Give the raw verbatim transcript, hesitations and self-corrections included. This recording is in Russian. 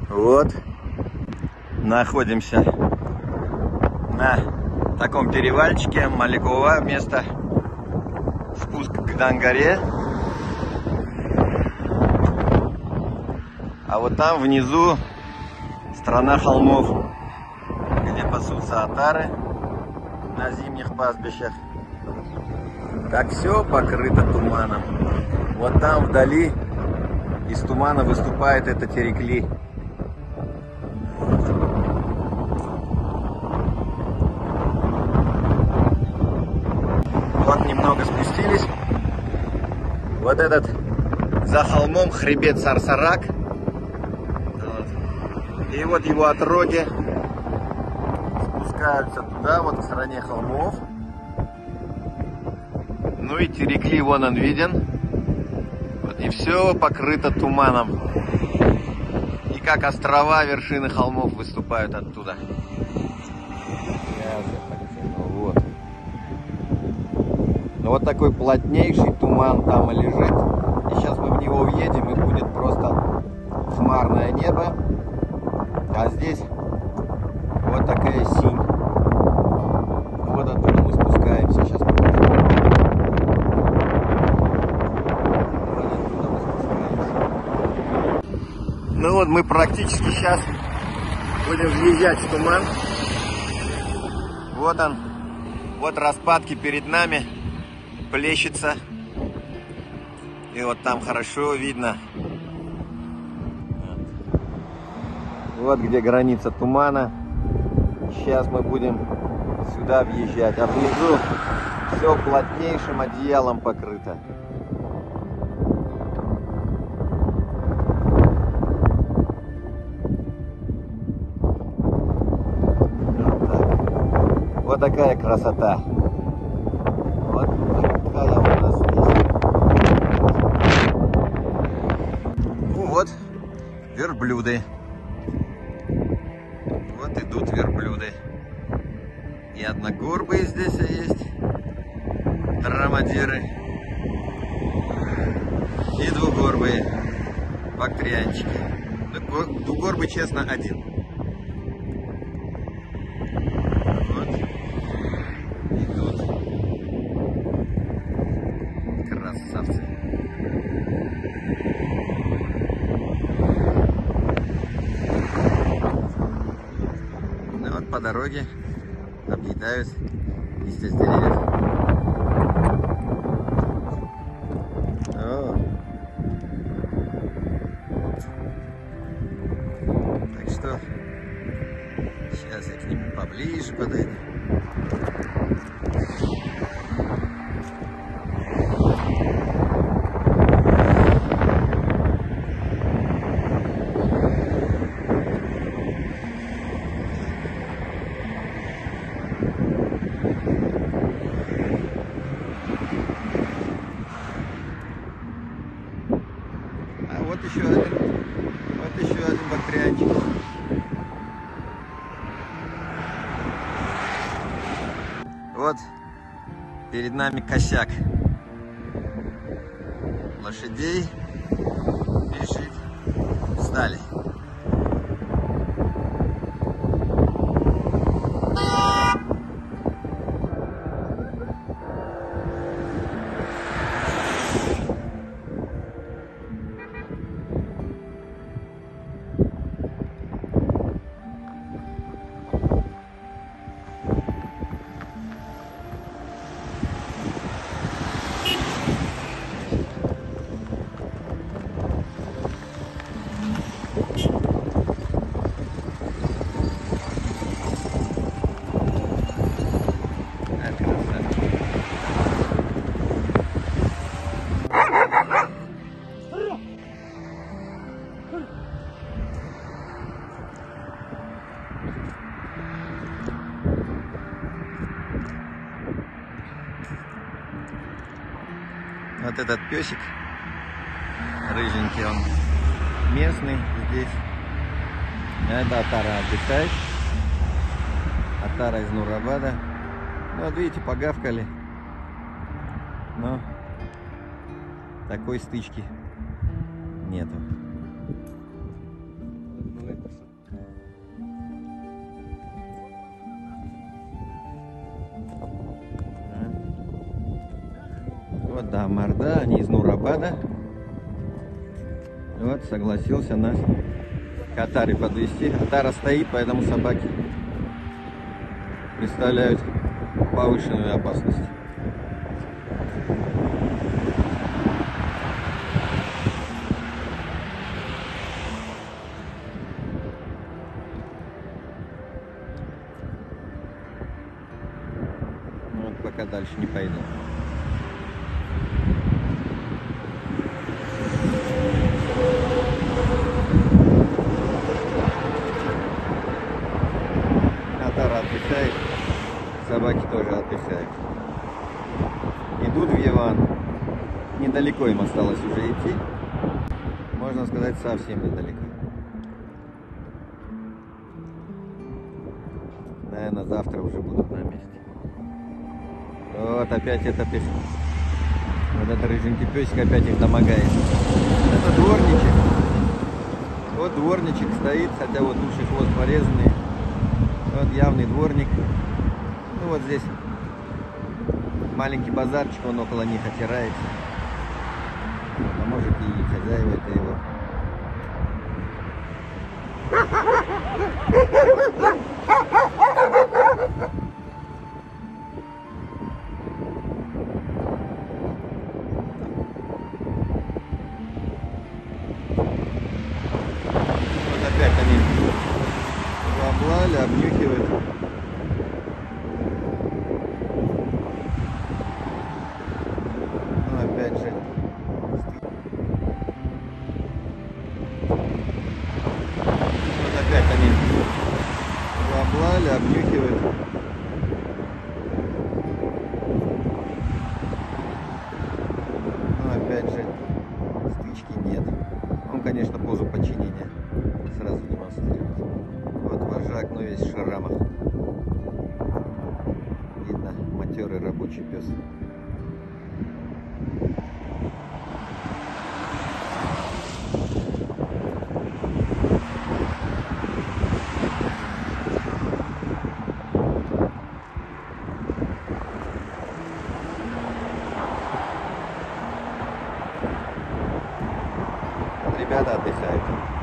Вот, находимся на таком перевальчике Маликова, место спуск к Дангаре. А вот там внизу страна холмов, где пасутся отары на зимних пастбищах. Так все покрыто туманом. Вот там вдали из тумана выступает это Терекли. Вот немного спустились. Вот этот за холмом хребет Сарсарак. Вот. И вот его отроги спускаются туда, вот к стране холмов. Ну и Терекли, вон он виден. Вот, и все покрыто туманом. И как острова, вершины холмов выступают оттуда. Вот. Вот такой плотнейший туман там и лежит. И сейчас мы в него въедем, и будет просто хмарное небо. А здесь вот такая синь. Вот оттуда мы спускаемся. Сейчас покажу. Вот оттуда мы спускаемся. Ну вот мы практически сейчас будем въезжать в туман. Вот он. Вот распадки перед нами. Плещется. И вот там хорошо видно. Вот где граница тумана. Сейчас мы будем сюда въезжать. А внизу все плотнейшим одеялом покрыто. Вот так. Вот такая красота. Вот такая у нас здесь. Ну вот, верблюды. Вот идут верблюды. И одногорбые здесь есть, драмадеры. И двугорбые, бактрианчики. Двугорбый, честно, один. Красавцы. Ну вот по дороге объедают листья с деревьев. О. Так что сейчас я к ним поближе подойду. Вот еще один, вот еще один бактрианчик. Вот перед нами косяк лошадей бежит, встали. Вот этот песик рыженький, он местный здесь. Это отара отдыхает. Отара из Нурабада. Ну вот видите, погавкали. Но такой стычки нету. Вот, да, Марда, они из Нурабада. Вот, согласился нас к Атаре подвезти. Атара стоит, поэтому собаки представляют повышенную опасность. Вот, пока дальше не пойду. Атара отдыхает, собаки тоже отдыхают. Идут в Яван. Недалеко им осталось уже идти. Можно сказать, совсем недалеко. Наверное, завтра уже будут на месте. Вот опять это пес. Вот этот рыженький песик опять их домогает. Это дворничек. Вот дворничек стоит, хотя вот уши, хвост порезанный. Вот явный дворник. Ну вот здесь маленький базарчик, он около них отирается. А может и хозяева это его. Вот опять они облали, обнюхивают. Ну, опять же. Вот опять они облали, обнюхивают. Ну, опять же, стычки нет. Он, конечно, позу подчинения сразу демонстрирует. Вот вожак, но весь в шрамах. Видно, матерый рабочий пес. Ребята отдыхают.